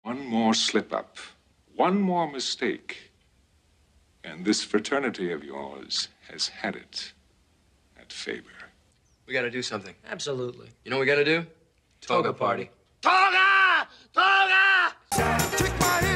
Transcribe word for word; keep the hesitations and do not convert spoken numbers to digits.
One more slip-up, one more mistake, and this fraternity of yours has had it at Faber. We gotta do something. Absolutely. You know what we gotta do? TOGA Party. Toga! Toga!